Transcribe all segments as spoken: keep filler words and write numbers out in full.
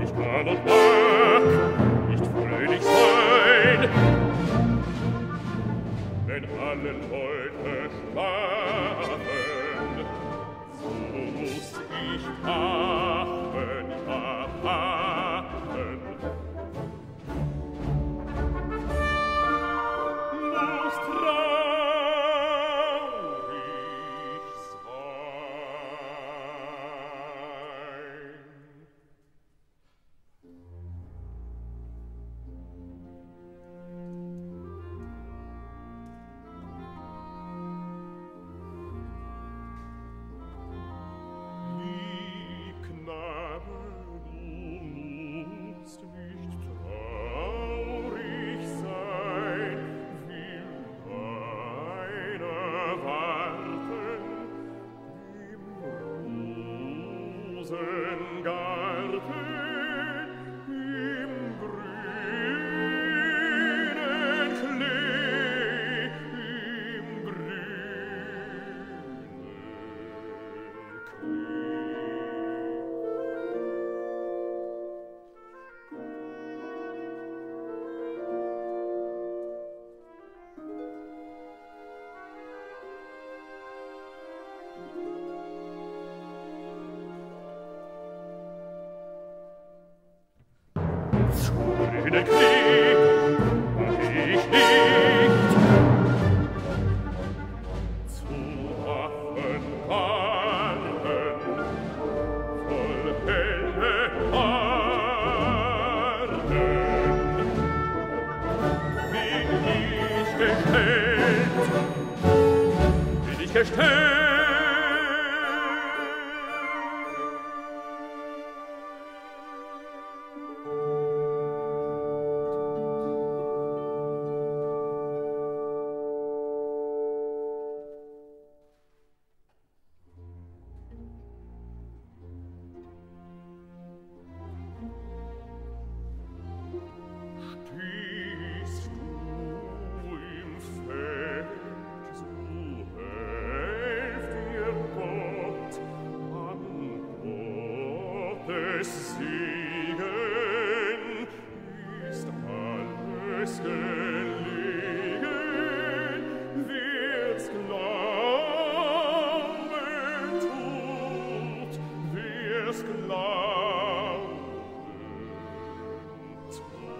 Ich kann und mag nicht fröhlich sein, wenn alle Leute schlafen. So muss ich wachen, ja, wachen. Muss traurig sein. Lieb Knabe, du musst nicht traurig sein, will deiner warten im Rosengarten, im grünen Klee, im grünen Klee. Zu grünen Klee mag ich nicht, zu Waffengarten voll helle Arden bin ich gestellt, bin ich gestellt. Stehst du im Feld, so helft dir Gott, an Gottes Segen ist alles gelegen, wer's Glauben tut, wer's Glauben tut.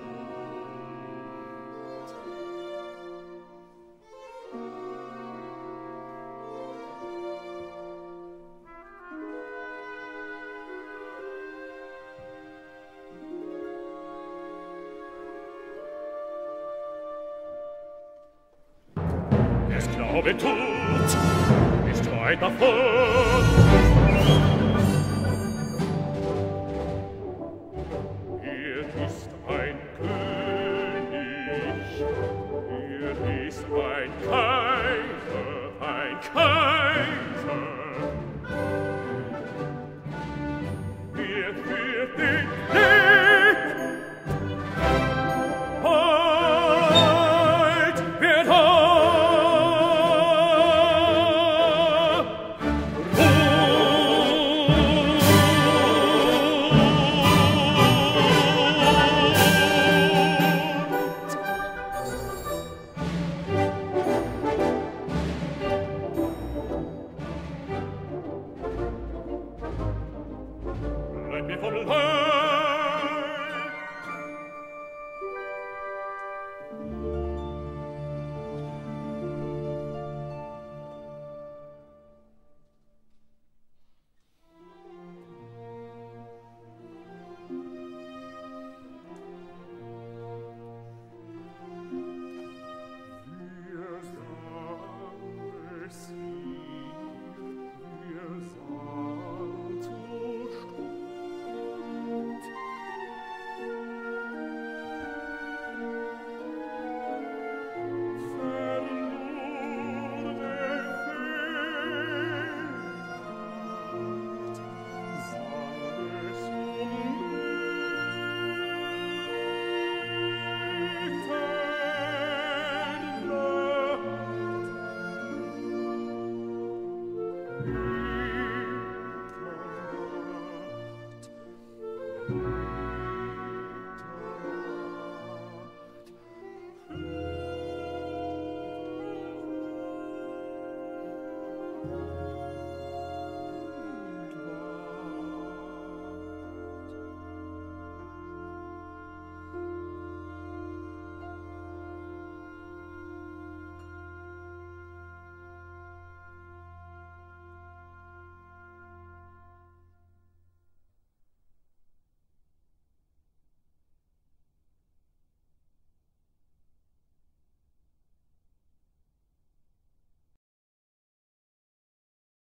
Wer's Glaube tut, ist weit davon. Er ist ein König, er ist ein Kaiser, ein Kaiser. Er führt den Krieg, heut wird bleib mir vom Leib. Wir sahen es hier, wir sahen zu Stund. Verlor der Welt, sang es um Mitternacht. Mitternacht.